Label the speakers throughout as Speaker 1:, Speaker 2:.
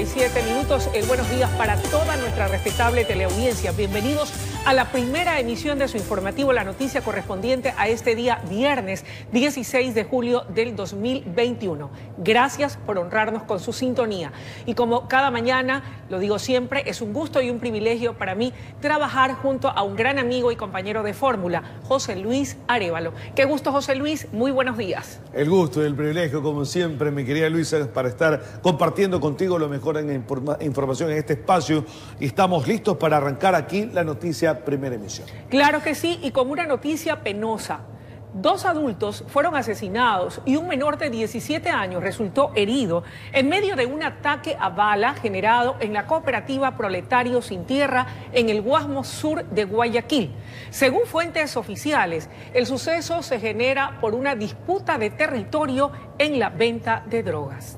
Speaker 1: 7:17. Buenos días para toda nuestra respetable teleaudiencia. Bienvenidos a la primera emisión de su informativo, la noticia correspondiente a este día viernes 16 de julio del 2021. Gracias por honrarnos con su sintonía. Y como cada mañana, lo digo siempre, es un gusto y un privilegio para mí trabajar junto a un gran amigo y compañero de fórmula, José Luis Arévalo. Qué gusto, José Luis, muy buenos días.
Speaker 2: El gusto y el privilegio, como siempre, mi querida Luisa, para estar compartiendo contigo lo mejor en información en este espacio. Y estamos listos para arrancar aquí la noticia primera emisión.
Speaker 1: Claro que sí, y con una noticia penosa. 2 adultos fueron asesinados y un menor de 17 años resultó herido en medio de un ataque a bala generado en la cooperativa Proletarios Sin Tierra en el Guasmo Sur de Guayaquil. Según fuentes oficiales, el suceso se genera por una disputa de territorio en la venta de drogas.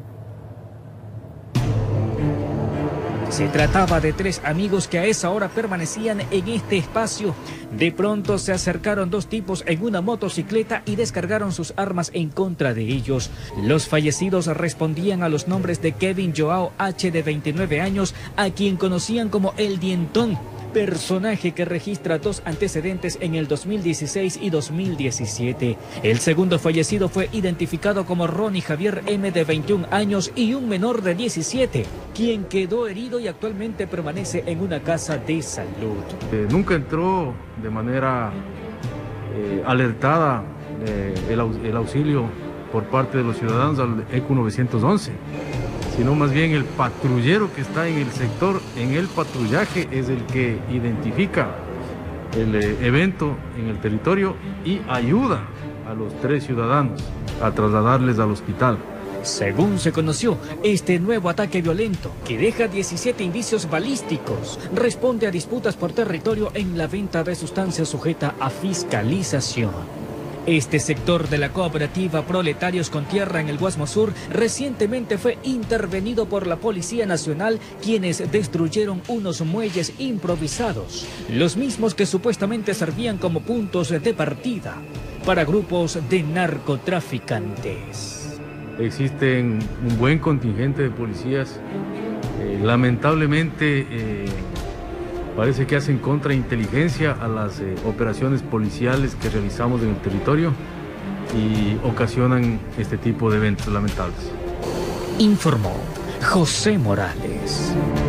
Speaker 3: Se trataba de 3 amigos que a esa hora permanecían en este espacio. De pronto se acercaron 2 tipos en una motocicleta y descargaron sus armas en contra de ellos. Los fallecidos respondían a los nombres de Kevin Joao H., de 29 años, a quien conocían como El Dientón, personaje que registra 2 antecedentes en el 2016 y 2017. El segundo fallecido fue identificado como Ronnie Javier M., de 21 años, y un menor de 17, quien quedó herido y actualmente permanece en una casa de salud.
Speaker 4: Nunca entró de manera alertada el auxilio por parte de los ciudadanos al ECU 911. Sino más bien el patrullero que está en el sector, en el patrullaje, es el que identifica el evento en el territorio y ayuda a los 3 ciudadanos a trasladarles al hospital.
Speaker 3: Según se conoció, este nuevo ataque violento, que deja 17 indicios balísticos, responde a disputas por territorio en la venta de sustancias sujeta a fiscalización. Este sector de la cooperativa Proletarios con Tierra en el Guasmo Sur recientemente fue intervenido por la Policía Nacional, quienes destruyeron unos muelles improvisados, los mismos que supuestamente servían como puntos de partida para grupos de narcotraficantes.
Speaker 4: Existen un buen contingente de policías, lamentablemente parece que hacen contrainteligencia a las operaciones policiales que realizamos en el territorio y ocasionan este tipo de eventos lamentables.
Speaker 3: Informó José Morales.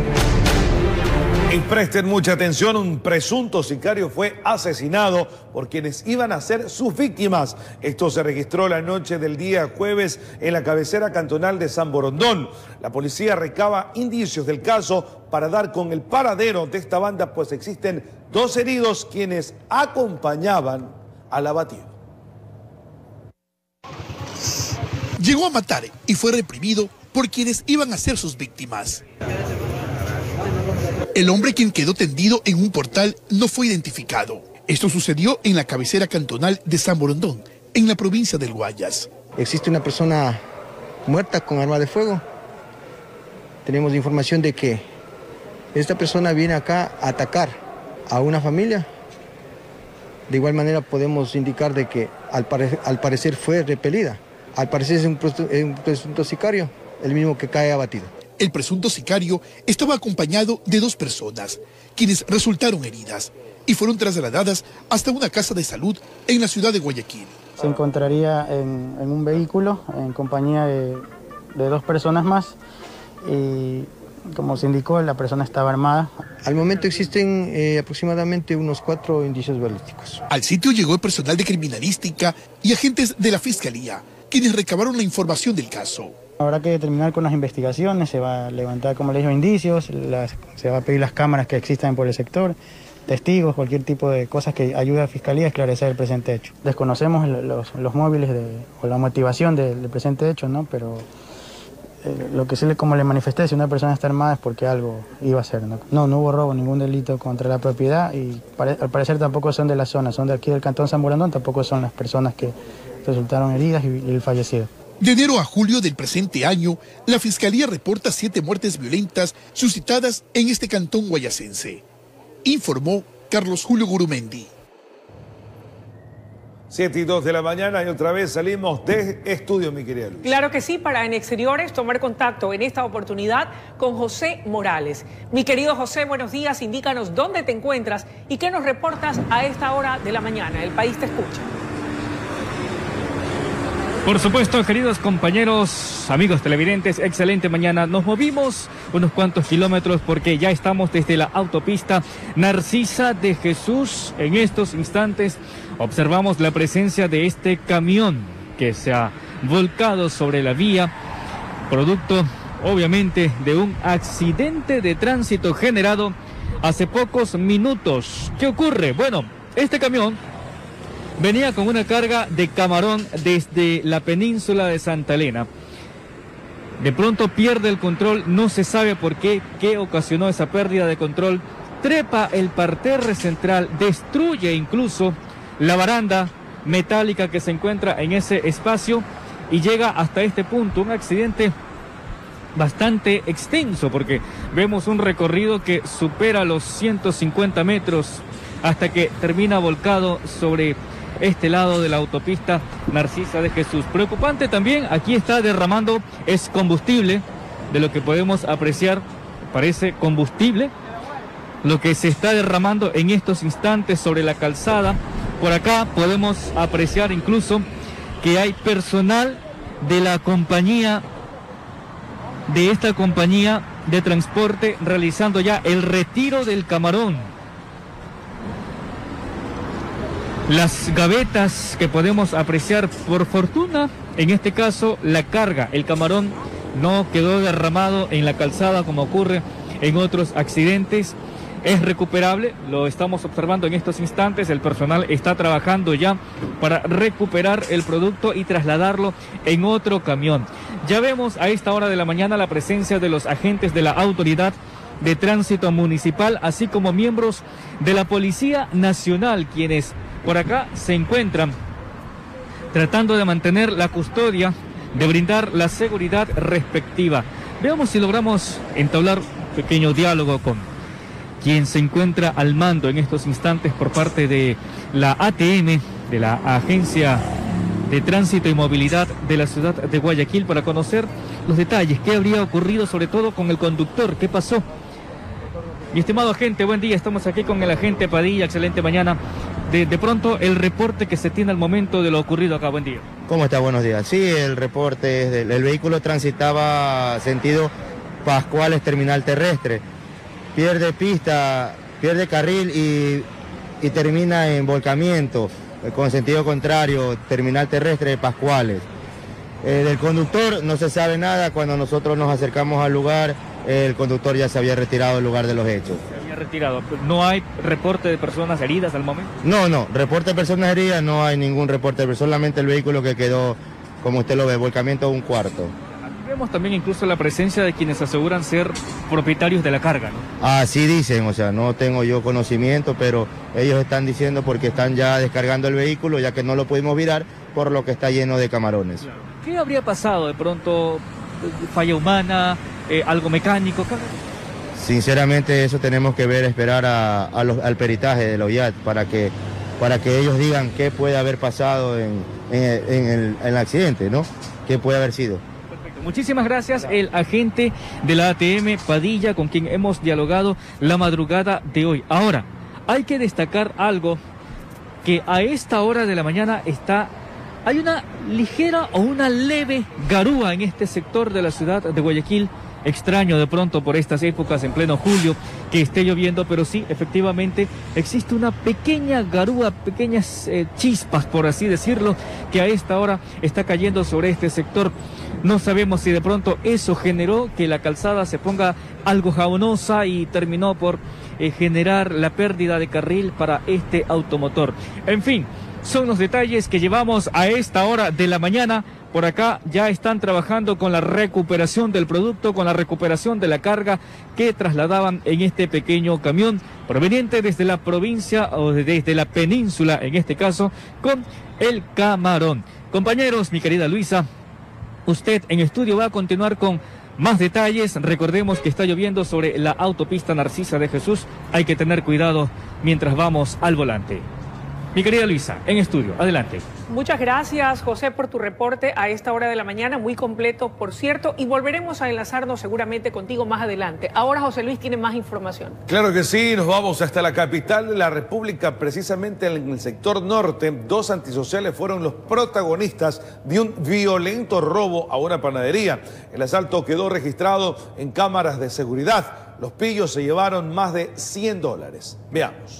Speaker 2: Y presten mucha atención, un presunto sicario fue asesinado por quienes iban a ser sus víctimas. Esto se registró la noche del día jueves en la cabecera cantonal de San Borondón. La policía recaba indicios del caso para dar con el paradero de esta banda, pues existen 2 heridos quienes acompañaban al abatido.
Speaker 5: Llegó a matar y fue reprimido por quienes iban a ser sus víctimas. El hombre, quien quedó tendido en un portal, no fue identificado. Esto sucedió en la cabecera cantonal de San Borondón, en la provincia del Guayas.
Speaker 6: Existe una persona muerta con arma de fuego. Tenemos información de que esta persona viene acá a atacar a una familia. De igual manera podemos indicar de que al parecer fue repelida. Al parecer es un presunto sicario, el mismo que cae abatido.
Speaker 5: El presunto sicario estaba acompañado de 2 personas, quienes resultaron heridas y fueron trasladadas hasta una casa de salud en la ciudad de Guayaquil.
Speaker 7: Se encontraría en un vehículo en compañía de 2 personas más y, como se indicó, la persona estaba armada.
Speaker 6: Al momento existen aproximadamente unos 4 indicios balísticos.
Speaker 5: Al sitio llegó el personal de criminalística y agentes de la Fiscalía, quienes recabaron la información del caso.
Speaker 7: Habrá que terminar con las investigaciones, se va a levantar, como les digo, indicios, se va a pedir las cámaras que existan por el sector, testigos, cualquier tipo de cosas que ayude a la Fiscalía a esclarecer el presente hecho. Desconocemos los móviles o la motivación del presente hecho, ¿no? Pero lo que sí, como le manifesté, si una persona está armada es porque algo iba a hacer, ¿no? No hubo robo, ningún delito contra la propiedad y al parecer tampoco son de la zona, son de aquí del Cantón San Borondón, tampoco son las personas que resultaron heridas y el fallecido.
Speaker 5: De enero a julio del presente año, la Fiscalía reporta 7 muertes violentas suscitadas en este cantón guayacense, informó Carlos Julio Gurumendi.
Speaker 2: 7:02 de la mañana y otra vez salimos de estudio, mi querida Luz.
Speaker 1: Claro que sí, para En Exteriores tomar contacto en esta oportunidad con José Morales. Mi querido José, buenos días, indícanos dónde te encuentras y qué nos reportas a esta hora de la mañana. El país te escucha.
Speaker 3: Por supuesto, queridos compañeros, amigos televidentes, excelente mañana. Nos movimos unos cuantos kilómetros porque ya estamos desde la autopista Narcisa de Jesús. En estos instantes observamos la presencia de este camión que se ha volcado sobre la vía, producto obviamente de un accidente de tránsito generado hace pocos minutos. ¿Qué ocurre? Bueno, este camión venía con una carga de camarón desde la península de Santa Elena. De pronto pierde el control, no se sabe por qué ocasionó esa pérdida de control. Trepa el parterre central, destruye incluso la baranda metálica que se encuentra en ese espacio y llega hasta este punto. Un accidente bastante extenso porque vemos un recorrido que supera los 150 metros hasta que termina volcado sobre este lado de la autopista Narcisa de Jesús. Preocupante también, aquí está derramando, es combustible, de lo que podemos apreciar, parece combustible, lo que se está derramando en estos instantes sobre la calzada. Por acá podemos apreciar incluso que hay personal de la compañía, de esta compañía de transporte, realizando ya el retiro del camarón. Las gavetas que podemos apreciar, por fortuna, en este caso la carga, el camarón no quedó derramado en la calzada como ocurre en otros accidentes. Es recuperable, lo estamos observando en estos instantes, el personal está trabajando ya para recuperar el producto y trasladarlo en otro camión. Ya vemos a esta hora de la mañana la presencia de los agentes de la Autoridad de Tránsito Municipal, así como miembros de la Policía Nacional, quienes por acá se encuentran tratando de mantener la custodia, de brindar la seguridad respectiva. Veamos si logramos entablar un pequeño diálogo con quien se encuentra al mando en estos instantes por parte de la ATM, de la Agencia de Tránsito y Movilidad de la ciudad de Guayaquil, para conocer los detalles, qué habría ocurrido, sobre todo con el conductor, qué pasó. Mi estimado agente, buen día, estamos aquí con el agente Padilla, excelente mañana. De pronto, el reporte que se tiene al momento de lo ocurrido acá, buen día.
Speaker 8: ¿Cómo está? Buenos días. Sí, el reporte es el vehículo transitaba sentido Pascuales, terminal terrestre. Pierde pista, pierde carril y termina en volcamiento, con sentido contrario, terminal terrestre de Pascuales. Del conductor no se sabe nada. Cuando nosotros nos acercamos al lugar, el conductor ya se había retirado del lugar de los hechos.
Speaker 3: Se había retirado. ¿No hay reporte de personas heridas al momento?
Speaker 8: No, reporte de personas heridas no hay ningún reporte, pero solamente el vehículo que quedó, como usted lo ve, volcamiento a un cuarto.
Speaker 3: Aquí vemos también incluso la presencia de quienes aseguran ser propietarios de la carga, ¿no?
Speaker 8: Así dicen, o sea, no tengo yo conocimiento, pero ellos están diciendo porque están ya descargando el vehículo, ya que no lo pudimos virar, por lo que está lleno de camarones.
Speaker 3: Claro. ¿Qué habría pasado? ¿De pronto falla humana, algo mecánico?
Speaker 8: Sinceramente eso tenemos que ver, esperar al peritaje de la OIAT para que ellos digan qué puede haber pasado en el accidente, ¿no? ¿Qué puede haber sido?
Speaker 3: Perfecto. Muchísimas gracias, el agente de la ATM Padilla, con quien hemos dialogado la madrugada de hoy. Ahora, hay que destacar algo, que a esta hora de la mañana hay una ligera o una leve garúa en este sector de la ciudad de Guayaquil. Extraño de pronto por estas épocas, en pleno julio, que esté lloviendo, pero sí, efectivamente, existe una pequeña garúa, pequeñas chispas, por así decirlo, que a esta hora está cayendo sobre este sector. No sabemos si de pronto eso generó que la calzada se ponga algo jabonosa y terminó por generar la pérdida de carril para este automotor. En fin, son los detalles que llevamos a esta hora de la mañana. Por acá ya están trabajando con la recuperación del producto, con la recuperación de la carga que trasladaban en este pequeño camión proveniente desde la provincia o desde la península, en este caso, con el camarón. Compañeros, mi querida Luisa, usted en estudio va a continuar con más detalles. Recordemos que está lloviendo sobre la autopista Narcisa de Jesús. Hay que tener cuidado mientras vamos al volante. Mi querida Luisa, en estudio, adelante.
Speaker 1: Muchas gracias, José, por tu reporte a esta hora de la mañana, muy completo, por cierto, y volveremos a enlazarnos seguramente contigo más adelante. Ahora José Luis tiene más información.
Speaker 2: Claro que sí, nos vamos hasta la capital de la República, precisamente en el sector norte. Dos antisociales fueron los protagonistas de un violento robo a una panadería. El asalto quedó registrado en cámaras de seguridad. Los pillos se llevaron más de $100. Veamos.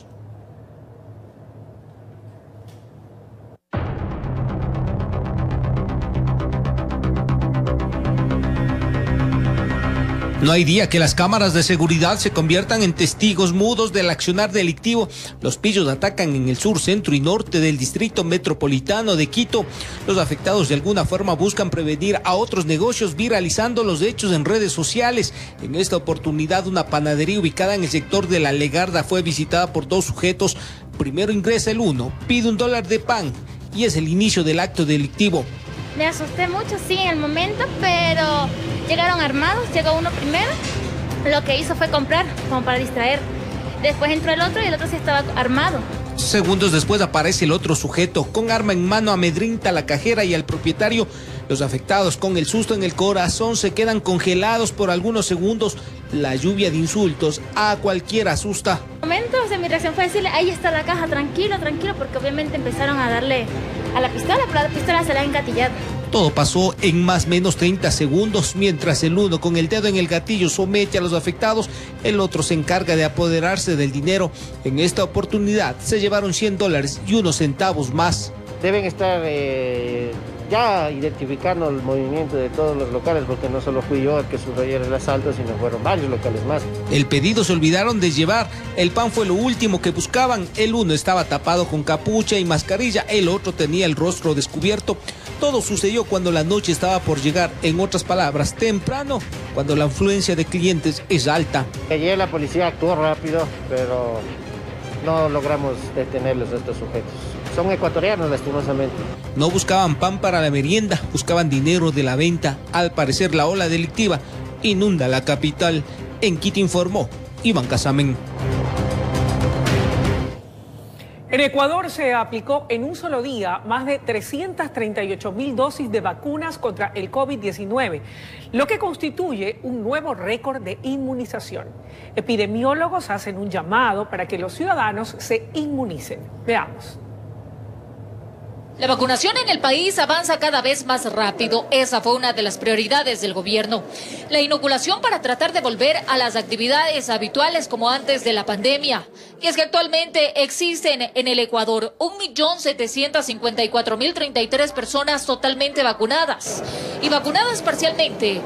Speaker 9: No hay día que las cámaras de seguridad se conviertan en testigos mudos del accionar delictivo. Los pillos atacan en el sur, centro y norte del distrito metropolitano de Quito. Los afectados de alguna forma buscan prevenir a otros negocios viralizando los hechos en redes sociales. En esta oportunidad, una panadería ubicada en el sector de La Legarda fue visitada por dos sujetos. Primero ingresa el uno, pide $1 de pan y es el inicio del acto delictivo.
Speaker 10: Me asusté mucho, sí, en el momento, pero llegaron armados, llegó uno primero, lo que hizo fue comprar, como para distraer. Después entró el otro y el otro sí estaba armado.
Speaker 9: Segundos después aparece el otro sujeto, con arma en mano amedrenta a la cajera y al propietario. Los afectados, con el susto en el corazón, se quedan congelados por algunos segundos. La lluvia de insultos a cualquiera asusta.
Speaker 10: En el momento, mi reacción fue decirle, ahí está la caja, tranquilo, tranquilo, porque obviamente empezaron a darle a la pistola, pero la pistola se la ha engatillado.
Speaker 9: Todo pasó en más o menos 30 segundos, mientras el uno con el dedo en el gatillo somete a los afectados, el otro se encarga de apoderarse del dinero. En esta oportunidad se llevaron $100 y unos centavos más.
Speaker 11: Deben estar ya identificando el movimiento de todos los locales, porque no solo fui yo el que subrayó el asalto, sino fueron varios locales más.
Speaker 9: El pedido se olvidaron de llevar, el pan fue lo último que buscaban. El uno estaba tapado con capucha y mascarilla, el otro tenía el rostro descubierto. Todo sucedió cuando la noche estaba por llegar, en otras palabras, temprano, cuando la afluencia de clientes es alta.
Speaker 11: Ayer la policía actuó rápido, pero no logramos detenerlos a estos sujetos. Son ecuatorianos, lastimosamente.
Speaker 9: No buscaban pan para la merienda, buscaban dinero de la venta. Al parecer, la ola delictiva inunda la capital. En Quito informó Iván Casamen.
Speaker 1: En Ecuador se aplicó en un solo día más de 338.000 dosis de vacunas contra el COVID-19, lo que constituye un nuevo récord de inmunización. Epidemiólogos hacen un llamado para que los ciudadanos se inmunicen. Veamos.
Speaker 12: La vacunación en el país avanza cada vez más rápido. Esa fue una de las prioridades del gobierno. La inoculación para tratar de volver a las actividades habituales como antes de la pandemia. Y es que actualmente existen en el Ecuador 1.754.033 personas totalmente vacunadas. Y vacunadas parcialmente,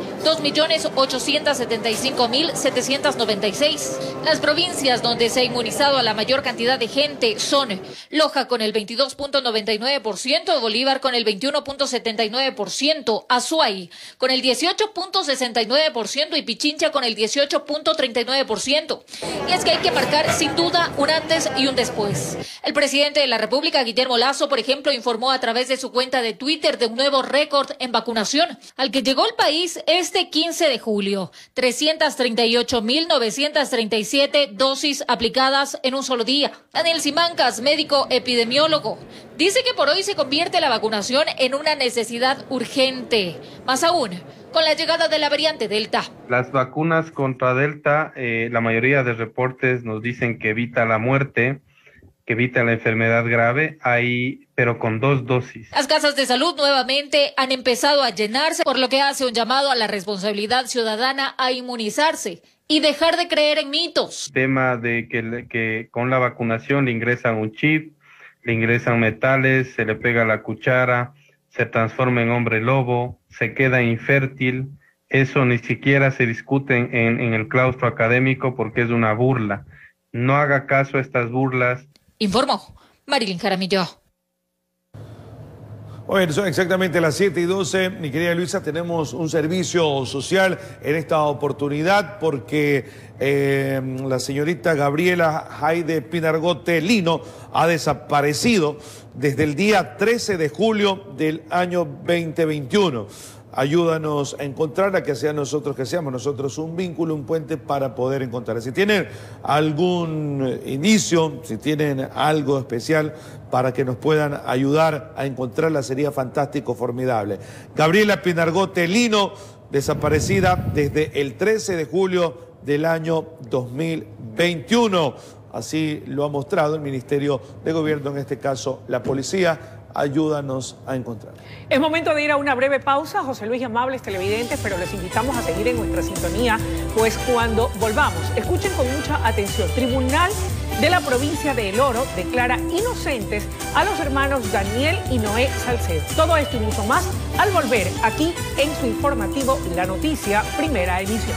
Speaker 12: 2.875.796. Las provincias donde se ha inmunizado a la mayor cantidad de gente son Loja con el 22.99%, Bolívar con el 21.79%, Azuay con el 18.69% y Pichincha con el 18.39%. Y es que hay que marcar sin duda un antes y un después. El presidente de la República, Guillermo Lasso, por ejemplo, informó a través de su cuenta de Twitter de un nuevo récord en vacunación al que llegó el país este 15 de julio. 338.937 dosis aplicadas en un solo día. Daniel Simancas, médico epidemiólogo, dice que por hoy se convierte la vacunación en una necesidad urgente. Más aún, con la llegada de la variante Delta.
Speaker 13: Las vacunas contra Delta, la mayoría de reportes nos dicen que evita la muerte, que evita la enfermedad grave, pero con 2 dosis.
Speaker 12: Las casas de salud nuevamente han empezado a llenarse, por lo que hace un llamado a la responsabilidad ciudadana a inmunizarse y dejar de creer en mitos.
Speaker 13: Tema de que con la vacunación le ingresan un chip, le ingresan metales, se le pega la cuchara, se transforma en hombre lobo, se queda infértil. Eso ni siquiera se discute en el claustro académico porque es una burla. No haga caso a estas burlas.
Speaker 12: Informó Marilyn Jaramillo.
Speaker 2: Bueno, son exactamente las 7:12. Mi querida Luisa, tenemos un servicio social en esta oportunidad porque la señorita Gabriela Jaide Pinargote Lino ha desaparecido desde el día 13 de julio del año 2021. ayúdanos a encontrar, a que sean nosotros, que seamos nosotros un vínculo, un puente para poder encontrar. Si tienen algún indicio, si tienen algo especial para que nos puedan ayudar a encontrarla, sería fantástico, formidable. Gabriela Pinargote Lino, desaparecida desde el 13 de julio del año 2021. Así lo ha mostrado el Ministerio de Gobierno, en este caso la policía. Ayúdanos a encontrar.
Speaker 1: Es momento de ir a una breve pausa, José Luis y amables televidentes, pero les invitamos a seguir en nuestra sintonía, pues cuando volvamos, escuchen con mucha atención. Tribunal de la provincia de El Oro declara inocentes a los hermanos Daniel y Noé Salcedo. Todo esto y mucho más al volver aquí en su informativo La Noticia, primera emisión.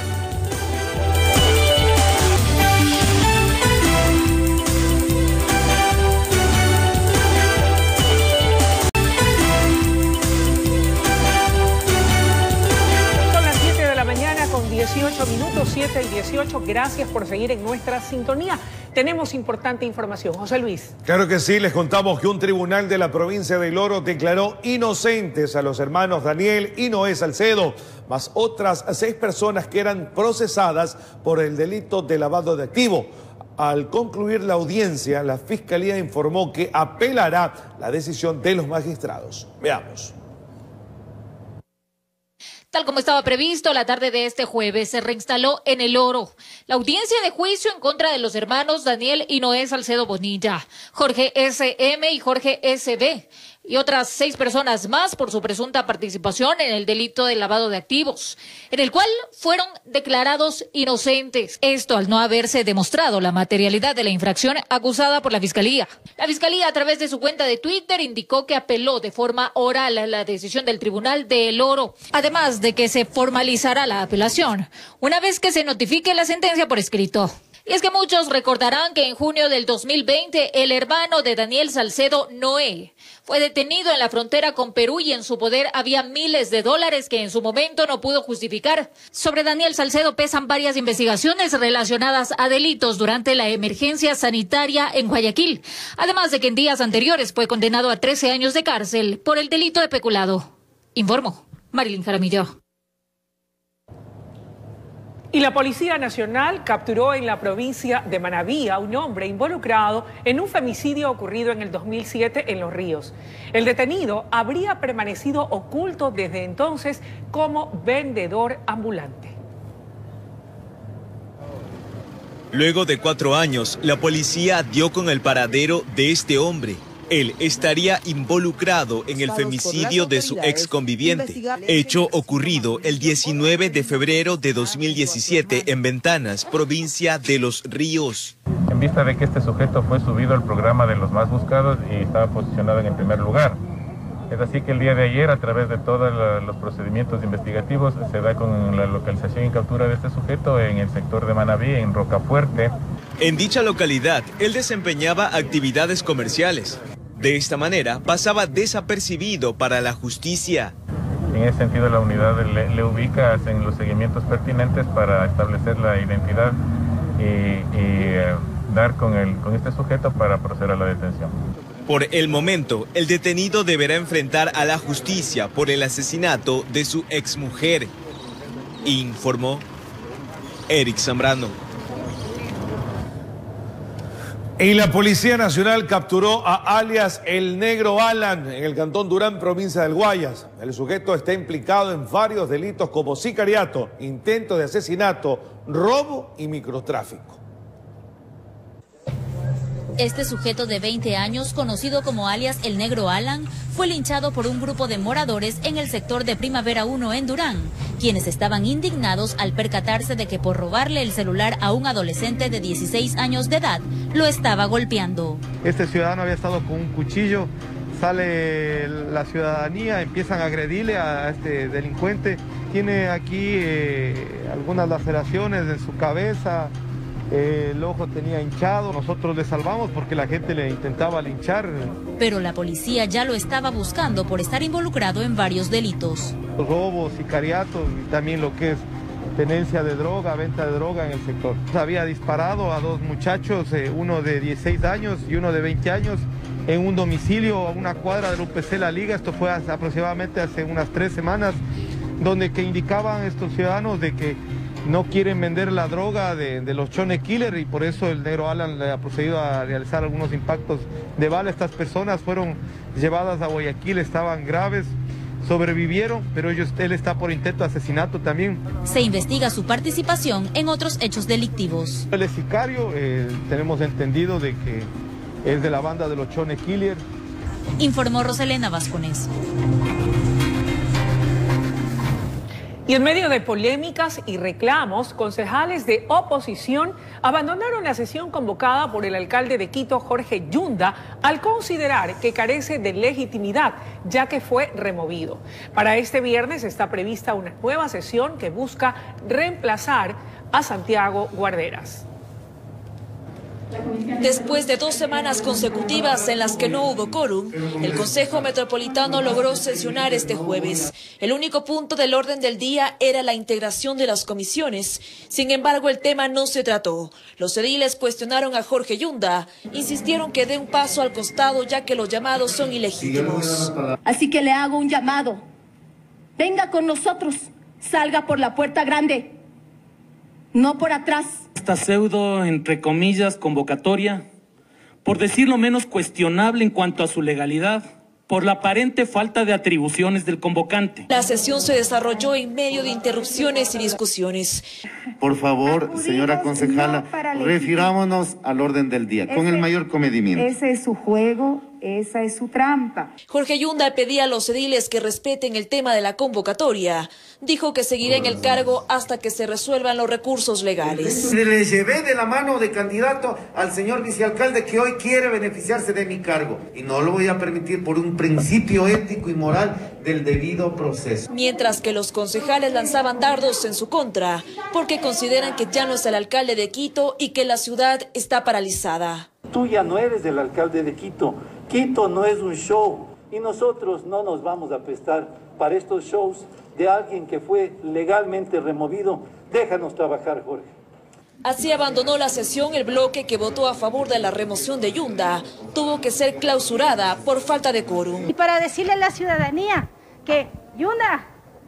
Speaker 1: Con 18 minutos, 7 y 18. Gracias por seguir en nuestra sintonía. Tenemos importante información. José Luis.
Speaker 2: Claro que sí, les contamos que un tribunal de la provincia de El Oro declaró inocentes a los hermanos Daniel y Noé Salcedo, más otras 6 personas que eran procesadas por el delito de lavado de activos. Al concluir la audiencia, la Fiscalía informó que apelará la decisión de los magistrados. Veamos.
Speaker 12: Tal como estaba previsto, la tarde de este jueves se reinstaló en El Oro la audiencia de juicio en contra de los hermanos Daniel y Noé Salcedo Bonilla, Jorge S.M. y Jorge S.B., y otras 6 personas más por su presunta participación en el delito de lavado de activos, en el cual fueron declarados inocentes. Esto al no haberse demostrado la materialidad de la infracción acusada por la Fiscalía. La Fiscalía, a través de su cuenta de Twitter, indicó que apeló de forma oral a la decisión del Tribunal de El Oro, además de que se formalizará la apelación una vez que se notifique la sentencia por escrito. Y es que muchos recordarán que en junio del 2020 el hermano de Daniel Salcedo, Noé, fue detenido en la frontera con Perú y en su poder había miles de dólares que en su momento no pudo justificar. Sobre Daniel Salcedo pesan varias investigaciones relacionadas a delitos durante la emergencia sanitaria en Guayaquil, además de que en días anteriores fue condenado a 13 años de cárcel por el delito de peculado. Informó Marilyn Jaramillo.
Speaker 1: Y la Policía Nacional capturó en la provincia de Manabí a un hombre involucrado en un femicidio ocurrido en el 2007 en Los Ríos. El detenido habría permanecido oculto desde entonces como vendedor ambulante.
Speaker 14: Luego de 4 años, la policía dio con el paradero de este hombre. Él estaría involucrado en el femicidio de su ex conviviente, hecho ocurrido el 19 de febrero de 2017 en Ventanas, provincia de Los Ríos.
Speaker 15: En vista de que este sujeto fue subido al programa de los más buscados y estaba posicionado en el primer lugar. Es así que el día de ayer, a través de todos los procedimientos investigativos, se da con la localización y captura de este sujeto en el sector de Manabí, en Rocafuerte.
Speaker 14: En dicha localidad, él desempeñaba actividades comerciales. De esta manera, pasaba desapercibido para la justicia.
Speaker 15: En ese sentido, la unidad le ubica en los seguimientos pertinentes para establecer la identidad y dar con este sujeto para proceder a la detención.
Speaker 14: Por el momento, el detenido deberá enfrentar a la justicia por el asesinato de su exmujer, informó Eric Zambrano.
Speaker 2: Y la Policía Nacional capturó a alias El Negro Alan en el cantón Durán, provincia del Guayas. El sujeto está implicado en varios delitos como sicariato, intento de asesinato, robo y microtráfico.
Speaker 16: Este sujeto de 20 años, conocido como alias El Negro Alan, fue linchado por un grupo de moradores en el sector de Primavera 1 en Durán, quienes estaban indignados al percatarse de que por robarle el celular a un adolescente de 16 años de edad, lo estaba golpeando.
Speaker 17: Este ciudadano había estado con un cuchillo, sale la ciudadanía, empiezan a agredirle a este delincuente. Tiene aquí algunas laceraciones en su cabeza. El ojo tenía hinchado, nosotros le salvamos porque la gente le intentaba linchar.
Speaker 16: Pero la policía ya lo estaba buscando por estar involucrado en varios delitos.
Speaker 17: Robos, sicariatos y también lo que es tenencia de droga, venta de droga en el sector. Había disparado a 2 muchachos, uno de 16 años y uno de 20 años, en un domicilio a una cuadra del UPC La Liga. Esto fue aproximadamente hace unas 3 semanas. donde que indicaban estos ciudadanos de que no quieren vender la droga de los Chone Killer, y por eso el negro Alan le ha procedido a realizar algunos impactos de bala. Estas personas fueron llevadas a Guayaquil, estaban graves, sobrevivieron, pero él está por intento de asesinato también.
Speaker 16: Se investiga su participación en otros hechos delictivos.
Speaker 17: Él es sicario, tenemos entendido de que es de la banda de los Chone Killer.
Speaker 16: Informó Roselena Vascones.
Speaker 1: Y en medio de polémicas y reclamos, concejales de oposición abandonaron la sesión convocada por el alcalde de Quito, Jorge Yunda, al considerar que carece de legitimidad, ya que fue removido. Para este viernes está prevista una nueva sesión que busca reemplazar a Santiago Guarderas.
Speaker 18: Después de 2 semanas consecutivas en las que no hubo quórum, el Consejo Metropolitano logró sesionar este jueves. El único punto del orden del día era la integración de las comisiones. Sin embargo, el tema no se trató. Los ediles cuestionaron a Jorge Yunda, insistieron que dé un paso al costado ya que los llamados son ilegítimos.
Speaker 19: Así que le hago un llamado. Venga con nosotros, salga por la puerta grande, no por atrás.
Speaker 20: Esta pseudo, entre comillas, convocatoria, por decirlo menos cuestionable en cuanto a su legalidad, por la aparente falta de atribuciones del convocante.
Speaker 18: La sesión se desarrolló en medio de interrupciones y discusiones.
Speaker 21: Por favor, señora concejala, refirámonos al orden del día, con el mayor comedimiento.
Speaker 22: Ese es su juego, esa es su trampa.
Speaker 18: Jorge Yunda pedía a los ediles que respeten el tema de la convocatoria. Dijo que seguirá en el cargo hasta que se resuelvan los recursos legales.
Speaker 21: Le llevé de la mano de candidato al señor vicealcalde que hoy quiere beneficiarse de mi cargo. Y no lo voy a permitir por un principio ético y moral del debido proceso.
Speaker 18: Mientras que los concejales lanzaban dardos en su contra, porque consideran que ya no es el alcalde de Quito y que la ciudad está paralizada.
Speaker 23: Tú ya no eres el alcalde de Quito. Quito no es un show y nosotros no nos vamos a prestar para estos shows de alguien que fue legalmente removido. Déjanos trabajar, Jorge.
Speaker 18: Así abandonó la sesión el bloque que votó a favor de la remoción de Yunda. Tuvo que ser clausurada por falta de quórum.
Speaker 22: Y para decirle a la ciudadanía que, Yunda,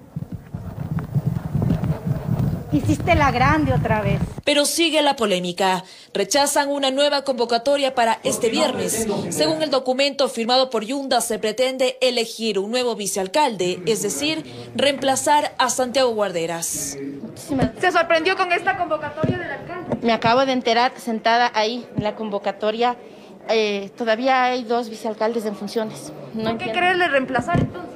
Speaker 22: hiciste la grande otra vez.
Speaker 18: Pero sigue la polémica. Rechazan una nueva convocatoria para este viernes. Según el documento firmado por Yunda, se pretende elegir un nuevo vicealcalde, es decir, reemplazar a Santiago Guarderas.
Speaker 22: ¿Se sorprendió con esta convocatoria del alcalde?
Speaker 24: Me acabo de enterar, sentada ahí en la convocatoria, todavía hay 2 vicealcaldes en funciones.
Speaker 22: ¿Por qué quererle reemplazar entonces?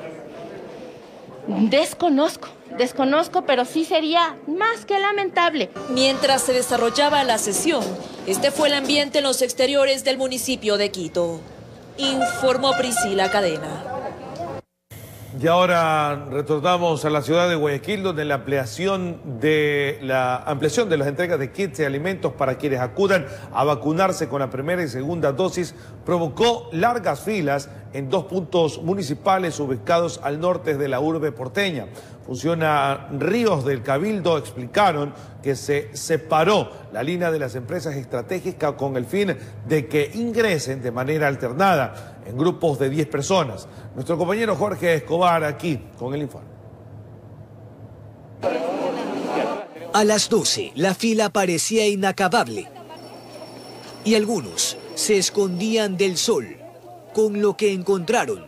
Speaker 24: Desconozco, pero sí sería más que lamentable.
Speaker 18: Mientras se desarrollaba la sesión, este fue el ambiente en los exteriores del municipio de Quito. Informó Priscila Cadena.
Speaker 2: Y ahora retornamos a la ciudad de Guayaquil, donde la ampliación de las entregas de kits y alimentos para quienes acudan a vacunarse con la primera y segunda dosis provocó largas filas en 2 puntos municipales ubicados al norte de la urbe porteña. Funcionarios del Cabildo explicaron que se separó la línea de las empresas estratégicas con el fin de que ingresen de manera alternada en grupos de 10 personas. Nuestro compañero Jorge Escobar aquí con el informe.
Speaker 25: A las 12 la fila parecía inacabable y algunos se escondían del sol con lo que encontraron.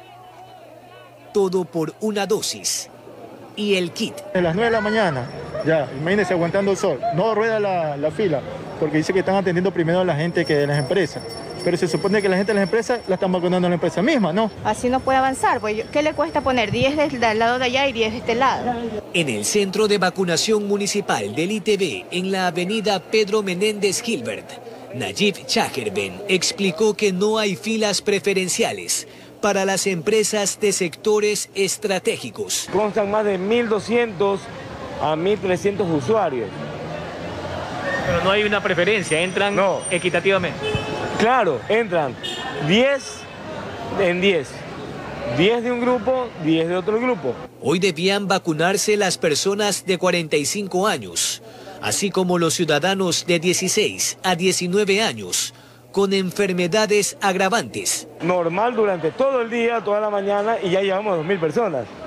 Speaker 25: Todo por una dosis y el kit.
Speaker 26: A las 9 de la mañana, ya, imagínense aguantando el sol. No rueda la fila, porque dice que están atendiendo primero a la gente que de las empresas. Pero se supone que la gente de las empresas la están vacunando a la empresa misma, ¿no?
Speaker 22: Así no puede avanzar, pues, ¿qué le cuesta poner 10 del lado de allá y 10 de este lado?
Speaker 25: En el centro de vacunación municipal del ITV, en la avenida Pedro Menéndez Gilbert, Nayib Chajerben explicó que no hay filas preferenciales para las empresas de sectores estratégicos.
Speaker 27: Constan más de 1.200 a 1.300 usuarios.
Speaker 28: Pero no hay una preferencia, entran equitativamente.
Speaker 27: Claro, entran 10 en 10. 10 de un grupo, 10 de otro grupo.
Speaker 25: Hoy debían vacunarse las personas de 45 años, así como los ciudadanos de 16 a 19 años, con enfermedades agravantes.
Speaker 27: Normal durante todo el día, toda la mañana, y ya llevamos 2.000 personas.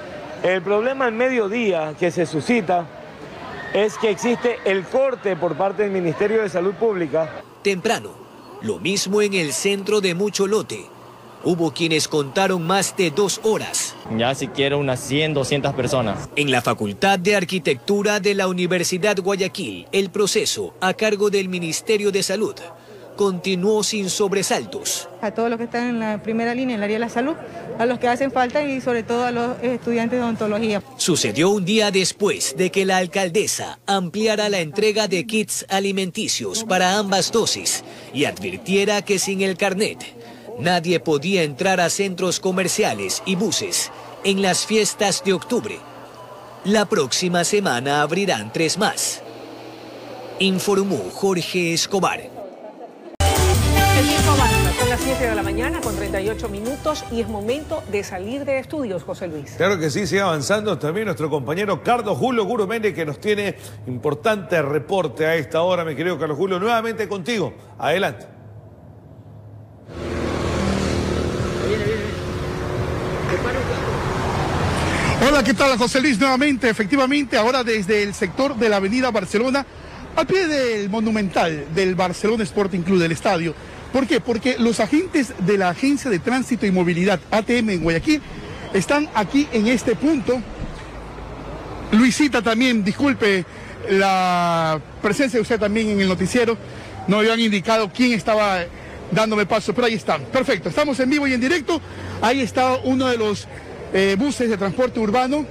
Speaker 27: El problema al mediodía que se suscita es que existe el corte por parte del Ministerio de Salud Pública.
Speaker 25: Temprano, lo mismo en el centro de Mucholote. Hubo quienes contaron más de 2 horas.
Speaker 3: Ya siquiera unas 100, 200 personas.
Speaker 25: En la Facultad de Arquitectura de la Universidad Guayaquil, el proceso, a cargo del Ministerio de Salud, continuó sin sobresaltos.
Speaker 4: A todos los que están en la primera línea, en el área de la salud, a los que hacen falta y sobre todo a los estudiantes de odontología.
Speaker 25: Sucedió un día después de que la alcaldesa ampliara la entrega de kits alimenticios para ambas dosis y advirtiera que sin el carnet nadie podía entrar a centros comerciales y buses en las fiestas de octubre. La próxima semana abrirán 3 más. Informó Jorge Escobar.
Speaker 1: El tiempo avanza, son las 7 de la mañana con 38 minutos y es momento de salir de estudios, José Luis.
Speaker 2: Claro que sí, sigue avanzando también nuestro compañero Carlos Julio Gurumene, que nos tiene importante reporte a esta hora. Mi querido Carlos Julio, nuevamente contigo. Adelante.
Speaker 5: Hola, ¿qué tal, José Luis? Nuevamente, efectivamente, ahora desde el sector de la avenida Barcelona, al pie del monumental del Barcelona Sporting Club, del estadio. ¿Por qué? Porque los agentes de la Agencia de Tránsito y Movilidad, ATM, en Guayaquil, están aquí en este punto. Luisita también, disculpe la presencia de usted también en el noticiero. No habían indicado quién estaba dándome paso, pero ahí están. Perfecto, estamos en vivo y en directo. Ahí está uno de los buses de transporte urbano,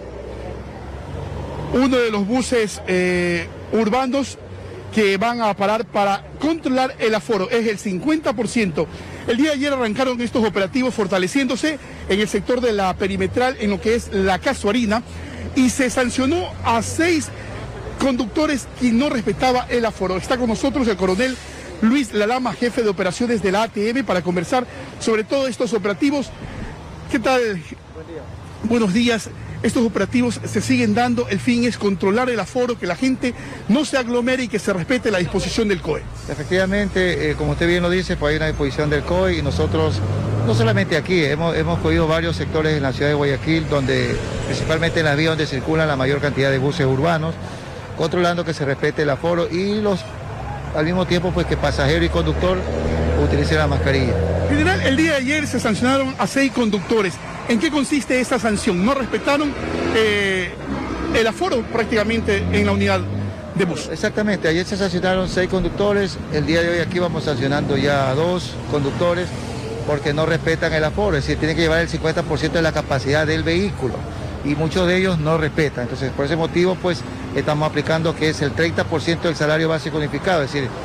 Speaker 5: uno de los buses urbanos que van a parar para controlar el aforo, es el 50%. El día de ayer arrancaron estos operativos fortaleciéndose en el sector de la perimetral, en lo que es la Casuarina, y se sancionó a 6 conductores que no respetaba el aforo. Está con nosotros el coronel Luis Lalama, jefe de operaciones de la ATM, para conversar sobre todos estos operativos. ¿Qué tal? Buen día. Buenos días. Estos operativos se siguen dando, el fin es controlar el aforo, que la gente no se aglomere y que se respete la disposición del COE.
Speaker 6: Efectivamente, como usted bien lo dice, pues hay una disposición del COE y nosotros, no solamente aquí, hemos cogido varios sectores en la ciudad de Guayaquil, donde principalmente en las vías donde circulan la mayor cantidad de buses urbanos, controlando que se respete el aforo y al mismo tiempo pues que pasajero y conductor utilicen la mascarilla.
Speaker 5: General, el día de ayer se sancionaron a 6 conductores. ¿En qué consiste esta sanción? No respetaron el aforo prácticamente en la unidad de bus.
Speaker 6: Exactamente, ayer se sancionaron 6 conductores, el día de hoy aquí vamos sancionando ya a 2 conductores porque no respetan el aforo, es decir, tienen que llevar el 50% de la capacidad del vehículo y muchos de ellos no respetan. Entonces, por ese motivo, pues estamos aplicando que es el 30% del salario básico unificado, es decir,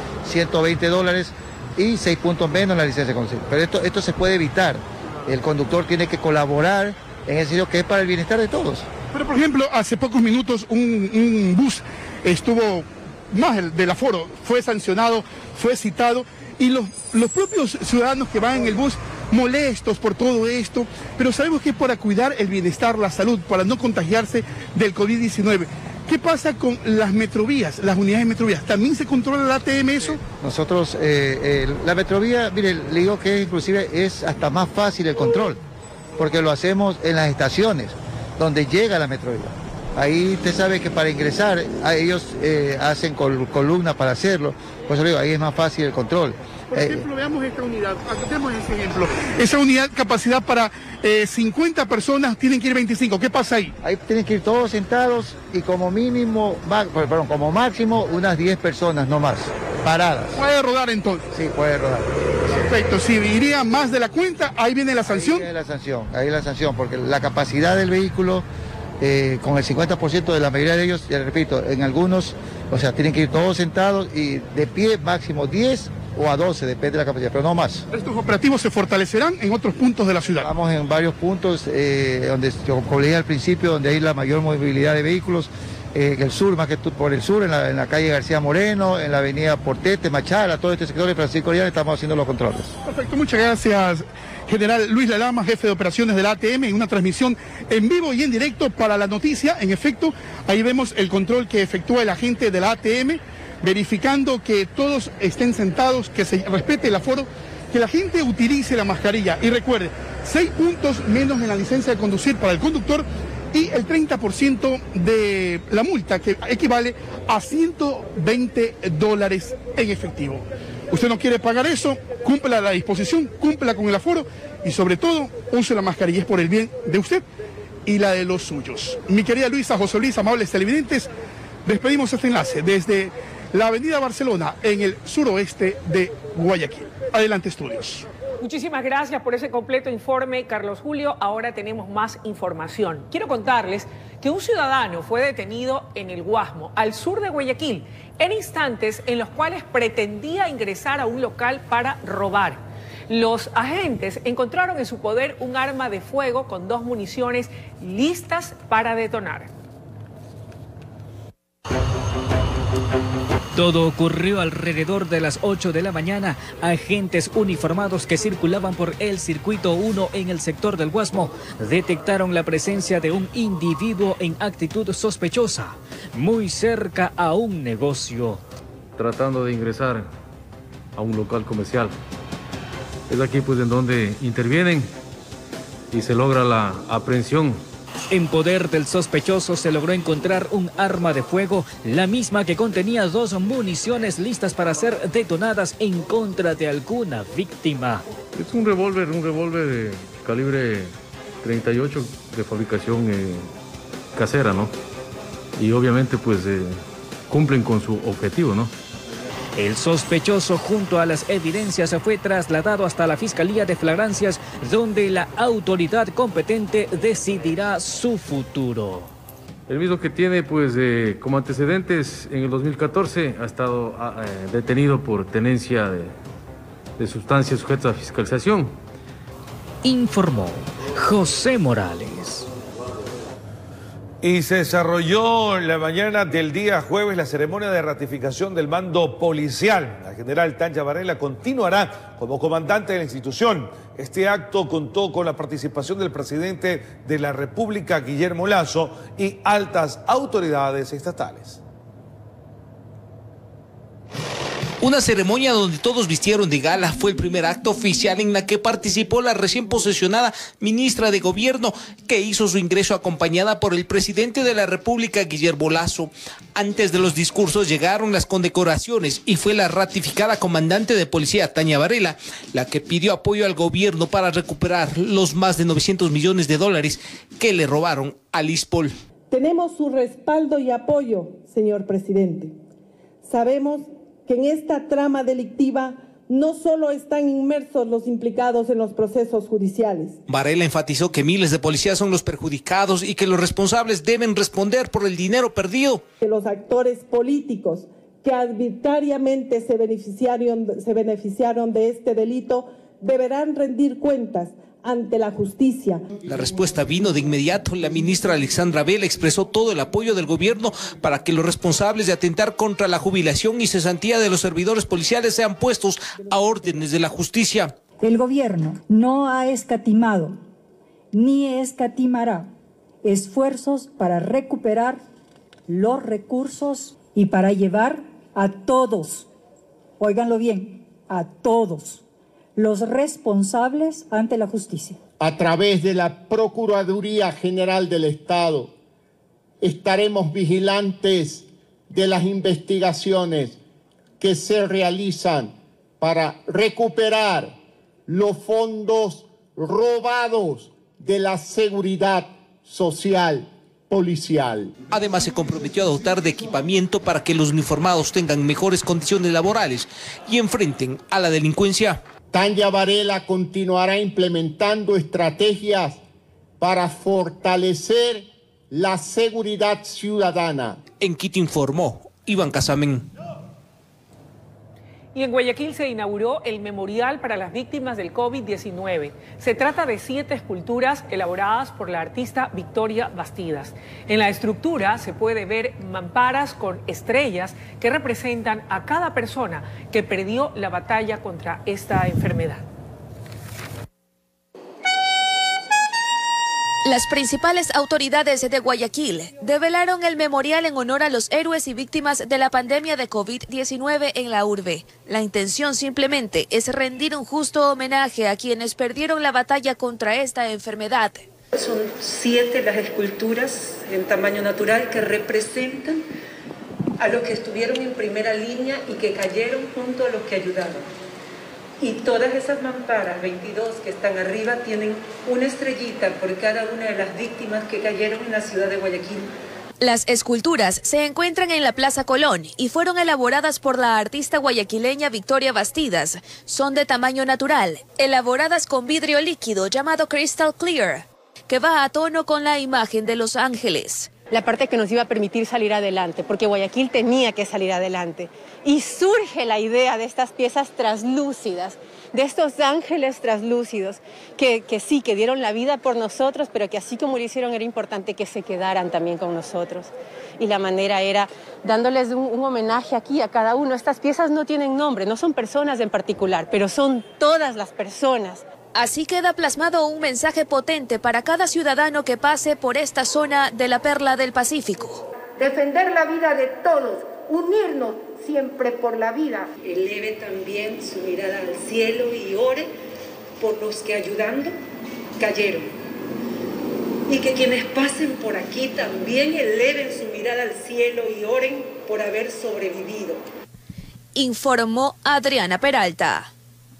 Speaker 6: $120 y 6 puntos menos en la licencia de conducir. Pero esto se puede evitar. El conductor tiene que colaborar en el sentido que es para el bienestar de todos.
Speaker 5: Pero, por ejemplo, hace pocos minutos un bus estuvo más del aforo, fue sancionado, fue citado, y los propios ciudadanos que van en el bus molestos por todo esto, pero sabemos que es para cuidar el bienestar, la salud, para no contagiarse del COVID-19. ¿Qué pasa con las metrovías, las unidades de metrovías? ¿También se controla la ATM eso?
Speaker 6: Nosotros, la metrovía, mire, le digo que inclusive es hasta más fácil el control, porque lo hacemos en las estaciones, donde llega la metrovía. Ahí usted sabe que para ingresar, ellos hacen columnas para hacerlo, por eso le digo, ahí es más fácil el control.
Speaker 5: Por ejemplo, veamos esta unidad, tenemos ese ejemplo. Esa unidad, capacidad para 50 personas, tienen que ir 25. ¿Qué pasa ahí?
Speaker 6: Ahí tienen que ir todos sentados y como mínimo, como máximo, unas 10 personas, no más, paradas.
Speaker 5: ¿Puede rodar entonces?
Speaker 6: Sí, puede rodar.
Speaker 5: Perfecto, si iría más de la cuenta, ahí viene la sanción.
Speaker 6: Ahí viene la sanción, porque la capacidad del vehículo, con el 50% de la mayoría de ellos, ya repito, en algunos, o sea, tienen que ir todos sentados y de pie máximo 10 o a 12, depende de la capacidad, pero no más.
Speaker 5: ¿Estos operativos se fortalecerán en otros puntos de la ciudad?
Speaker 6: Estamos en varios puntos, donde, como le dije al principio, donde hay la mayor movilidad de vehículos, el sur, más que por el sur, en la calle García Moreno, en la avenida Portete, Machala, todo este sector de Francisco Orellana, estamos haciendo los controles.
Speaker 5: Perfecto, muchas gracias, General Luis Lalama, jefe de operaciones de la ATM, en una transmisión en vivo y en directo para La Noticia. En efecto, ahí vemos el control que efectúa el agente de la ATM, verificando que todos estén sentados, que se respete el aforo, que la gente utilice la mascarilla. Y recuerde, 6 puntos menos en la licencia de conducir para el conductor y el 30% de la multa, que equivale a $120 en efectivo. Usted no quiere pagar eso, cumpla la disposición, cumpla con el aforo y sobre todo use la mascarilla, es por el bien de usted y la de los suyos. Mi querida Luisa, José Luis, amables televidentes, despedimos este enlace desde la avenida Barcelona en el suroeste de Guayaquil. Adelante, estudios.
Speaker 1: Muchísimas gracias por ese completo informe, Carlos Julio. Ahora tenemos más información. Quiero contarles que un ciudadano fue detenido en el Guasmo, al sur de Guayaquil, en instantes en los cuales pretendía ingresar a un local para robar. Los agentes encontraron en su poder un arma de fuego con 2 municiones listas para detonar.
Speaker 7: Todo ocurrió alrededor de las 8 de la mañana. Agentes uniformados que circulaban por el circuito 1 en el sector del Guasmo detectaron la presencia de un individuo en actitud sospechosa, muy cerca a un negocio.
Speaker 8: Tratando de ingresar a un local comercial. Es aquí pues en donde intervienen y se logra la aprehensión.
Speaker 7: En poder del sospechoso se logró encontrar un arma de fuego, la misma que contenía 2 municiones listas para ser detonadas en contra de alguna víctima.
Speaker 8: Es un revólver de calibre 38 de fabricación casera, ¿no? Y obviamente pues cumplen con su objetivo, ¿no?
Speaker 7: El sospechoso, junto a las evidencias, fue trasladado hasta la Fiscalía de Flagrancias, donde la autoridad competente decidirá su futuro.
Speaker 8: El mismo que tiene, pues, como antecedentes, en el 2014 ha estado detenido por tenencia de sustancias sujetas a fiscalización.
Speaker 7: Informó José Morales.
Speaker 2: Y se desarrolló la mañana del día jueves la ceremonia de ratificación del mando policial. La general Tanya Varela continuará como comandante de la institución. Este acto contó con la participación del presidente de la República, Guillermo Lasso, y altas autoridades estatales.
Speaker 9: Una ceremonia donde todos vistieron de gala fue el primer acto oficial en la que participó la recién posesionada ministra de Gobierno, que hizo su ingreso acompañada por el presidente de la República, Guillermo Lasso. Antes de los discursos llegaron las condecoraciones y fue la ratificada comandante de policía, Tanya Varela, la que pidió apoyo al gobierno para recuperar los más de 900 millones de dólares que le robaron al ISPOL.
Speaker 10: Tenemos su respaldo y apoyo, señor presidente. Sabemos que en esta trama delictiva no solo están inmersos los implicados en los procesos judiciales.
Speaker 9: Varela enfatizó que miles de policías son los perjudicados y que los responsables deben responder por el dinero perdido.
Speaker 10: Que los actores políticos que arbitrariamente se beneficiaron de este delito deberán rendir cuentas ante la justicia.
Speaker 9: La respuesta vino de inmediato. La ministra Alexandra Vela expresó todo el apoyo del gobierno para que los responsables de atentar contra la jubilación y cesantía de los servidores policiales sean puestos a órdenes de la justicia.
Speaker 11: El gobierno no ha escatimado ni escatimará esfuerzos para recuperar los recursos y para llevar a todos, óiganlo bien, a todos los responsables ante la justicia.
Speaker 12: A través de la Procuraduría General del Estado estaremos vigilantes de las investigaciones que se realizan para recuperar los fondos robados de la seguridad social policial.
Speaker 9: Además, se comprometió a dotar de equipamiento para que los uniformados tengan mejores condiciones laborales y enfrenten a la delincuencia.
Speaker 12: Tanya Varela continuará implementando estrategias para fortalecer la seguridad ciudadana.
Speaker 9: En Quito informó Iván Casamen.
Speaker 1: Y en Guayaquil se inauguró el Memorial para las Víctimas del COVID-19. Se trata de 7 esculturas elaboradas por la artista Victoria Bastidas. En la estructura se puede ver mamparas con estrellas que representan a cada persona que perdió la batalla contra esta enfermedad.
Speaker 18: Las principales autoridades de Guayaquil develaron el memorial en honor a los héroes y víctimas de la pandemia de COVID-19 en la urbe. La intención simplemente es rendir un justo homenaje a quienes perdieron la batalla contra esta enfermedad.
Speaker 13: Son 7 las esculturas en tamaño natural que representan a los que estuvieron en primera línea y que cayeron junto a los que ayudaron. Y todas esas mamparas, 22 que están arriba, tienen una estrellita por cada una de las víctimas que cayeron en la ciudad de Guayaquil.
Speaker 18: Las esculturas se encuentran en la Plaza Colón y fueron elaboradas por la artista guayaquileña Victoria Bastidas. Son de tamaño natural, elaboradas con vidrio líquido llamado Crystal Clear, que va a tono con la imagen de los ángeles.
Speaker 14: La parte que nos iba a permitir salir adelante, porque Guayaquil tenía que salir adelante. Y surge la idea de estas piezas translúcidas, de estos ángeles translúcidos, que sí, que dieron la vida por nosotros, pero que así como lo hicieron era importante que se quedaran también con nosotros. Y la manera era dándoles un homenaje aquí a cada uno. Estas piezas no tienen nombre, no son personas en particular, pero son todas las personas.
Speaker 18: Así queda plasmado un mensaje potente para cada ciudadano que pase por esta zona de la Perla del Pacífico.
Speaker 15: Defender la vida de todos, unirnos siempre por la vida.
Speaker 13: Eleve también su mirada al cielo y ore por los que ayudando cayeron. Y que quienes pasen por aquí también eleven su mirada al cielo y oren por haber sobrevivido.
Speaker 18: Informó Adriana Peralta.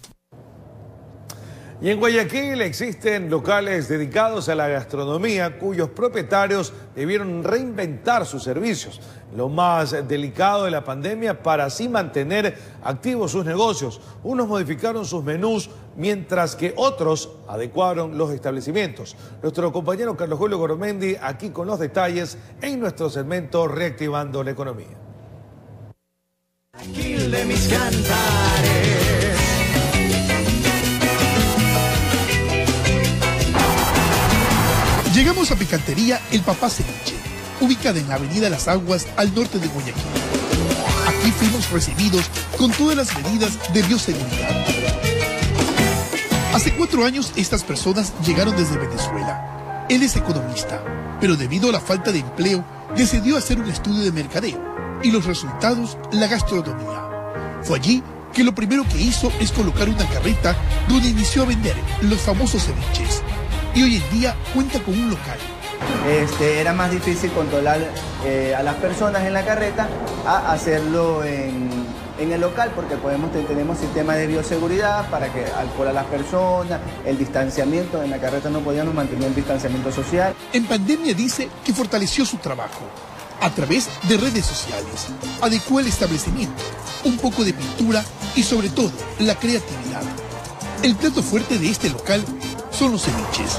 Speaker 2: Y en Guayaquil existen locales dedicados a la gastronomía cuyos propietarios debieron reinventar sus servicios. Lo más delicado de la pandemia para así mantener activos sus negocios. Unos modificaron sus menús mientras que otros adecuaron los establecimientos. Nuestro compañero Carlos Julio Goromendi aquí con los detalles en nuestro segmento Reactivando la Economía.
Speaker 16: Guayaquil de mis cantares.
Speaker 5: Llegamos a Picantería El Papá Ceviche, ubicada en la avenida Las Aguas, al norte de Guayaquil. Aquí fuimos recibidos con todas las medidas de bioseguridad. Hace 4 años estas personas llegaron desde Venezuela. Él es economista, pero debido a la falta de empleo, decidió hacer un estudio de mercadeo y los resultados, la gastronomía. Fue allí que lo primero que hizo es colocar una carreta donde inició a vender los famosos ceviches. Y hoy en día cuenta con un local.
Speaker 17: Era más difícil controlar a las personas en la carreta a hacerlo en el local porque tenemos sistemas de bioseguridad para que alcohol a las personas, el distanciamiento, en la carreta no podíamos mantener el distanciamiento social.
Speaker 5: En pandemia dice que fortaleció su trabajo a través de redes sociales, adecuó el establecimiento, un poco de pintura y sobre todo la creatividad. El plato fuerte de este local son los ceviches.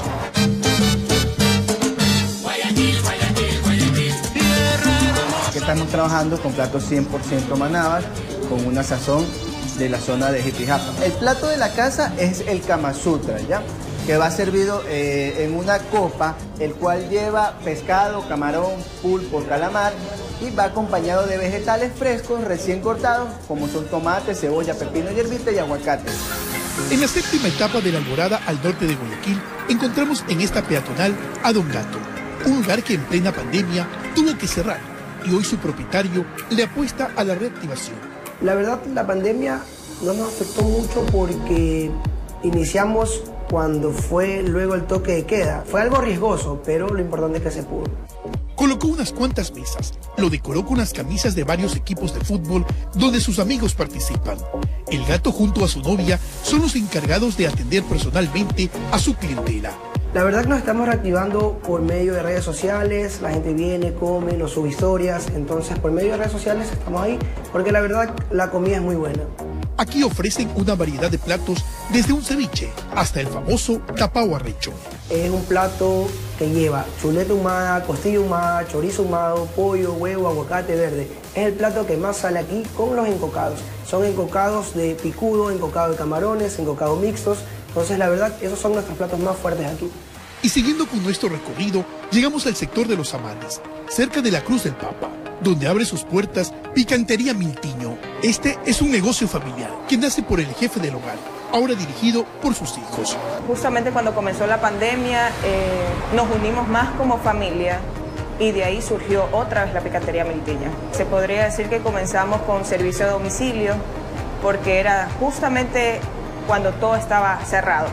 Speaker 17: Aquí estamos trabajando con platos 100% Manabas, con una sazón de la zona de Jipijapa. El plato de la casa es el Kama Sutra, ¿ya? Que va servido en una copa, el cual lleva pescado, camarón, pulpo, calamar y va acompañado de vegetales frescos recién cortados, como son tomate, cebolla, pepino, hierbita y aguacate.
Speaker 5: En la 7ª etapa de la Alborada al norte de Guayaquil, encontramos en esta peatonal a Don Gato, un lugar que en plena pandemia tuvo que cerrar y hoy su propietario le apuesta a la reactivación.
Speaker 19: La verdad, la pandemia no nos afectó mucho porque iniciamos cuando fue luego el toque de queda. Fue algo riesgoso, pero lo importante es que se pudo.
Speaker 5: Colocó unas cuantas mesas, lo decoró con las camisas de varios equipos de fútbol donde sus amigos participan. El Gato junto a su novia son los encargados de atender personalmente a su clientela.
Speaker 19: La verdad que nos estamos reactivando por medio de redes sociales, la gente viene, come, nos sube historias, entonces por medio de redes sociales estamos ahí, porque la verdad la comida es muy buena.
Speaker 5: Aquí ofrecen una variedad de platos, desde un ceviche hasta el famoso tapao arrecho.
Speaker 19: Es un plato que lleva chuleta ahumada, costilla ahumada, chorizo ahumado, pollo, huevo, aguacate verde. Es el plato que más sale aquí con los encocados. Son encocados de picudo, encocado de camarones, encocados mixtos. Entonces la verdad, esos son nuestros platos más fuertes aquí.
Speaker 5: Y siguiendo con nuestro recorrido, llegamos al sector de los Amanes, cerca de la Cruz del Papa, donde abre sus puertas Picantería Miltiño. Este es un negocio familiar que nace por el jefe del hogar, ahora dirigido por sus hijos.
Speaker 20: Justamente cuando comenzó la pandemia, nos unimos más como familia y de ahí surgió otra vez la Picantería Miltiño. Se podría decir que comenzamos con servicio a domicilio porque era justamente cuando todo estaba cerrado.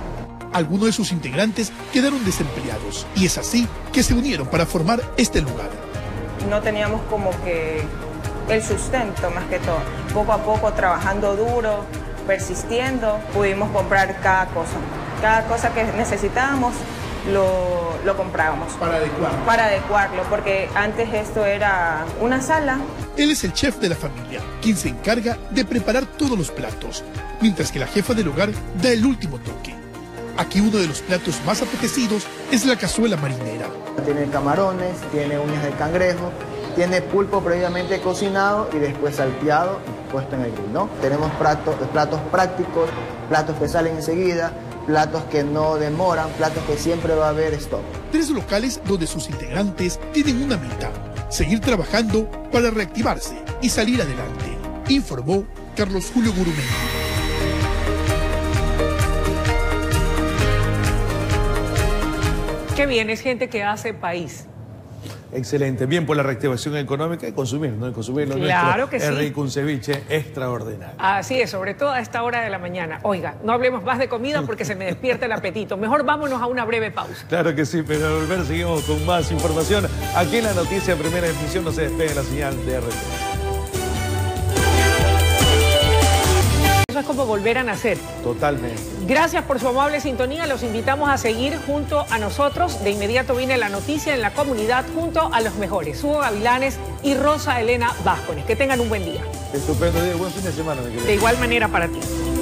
Speaker 5: algunos de sus integrantes quedaron desempleados y es así que se unieron para formar este lugar.
Speaker 20: No teníamos como que el sustento más que todo. Poco a poco, trabajando duro, persistiendo, pudimos comprar cada cosa. Cada cosa que necesitábamos lo comprábamos.
Speaker 5: Para adecuarlo.
Speaker 20: Para adecuarlo, porque antes esto era una sala.
Speaker 5: Él es el chef de la familia, quien se encarga de preparar todos los platos, mientras que la jefa del hogar da el último toque. Aquí uno de los platos más apetecidos es la cazuela marinera.
Speaker 17: Tiene camarones, tiene uñas de cangrejo, tiene pulpo previamente cocinado y después salteado y puesto en el grill, ¿no? Tenemos platos prácticos, platos que salen enseguida, platos que no demoran, platos que siempre va a haber stock.
Speaker 5: 3 locales donde sus integrantes tienen una meta: seguir trabajando para reactivarse y salir adelante, informó Carlos Julio Gurumendi.
Speaker 1: Qué bien, es gente que hace país.
Speaker 2: Excelente, bien por la reactivación económica y consumir, ¿no? Y consumir lo
Speaker 1: claro
Speaker 2: nuestro.
Speaker 1: Que
Speaker 2: es
Speaker 1: sí.
Speaker 2: rico, un ceviche extraordinario.
Speaker 1: Así es, sobre todo a esta hora de la mañana. Oiga, no hablemos más de comida porque se me despierta el apetito. Mejor vámonos a una breve pausa.
Speaker 2: Claro que sí, pero al volver seguimos con más información. Aquí en la noticia Primera Emisión, no se despegue la señal de RT.
Speaker 1: Eso es como volver a nacer.
Speaker 2: Totalmente.
Speaker 1: Gracias por su amable sintonía. Los invitamos a seguir junto a nosotros. De inmediato viene la noticia en la comunidad junto a los mejores, Hugo Gavilanes y Rosa Elena Vázquez. Que tengan un buen día.
Speaker 2: Estupendo día, buen fin de semana, mi querido.
Speaker 1: De igual manera para ti.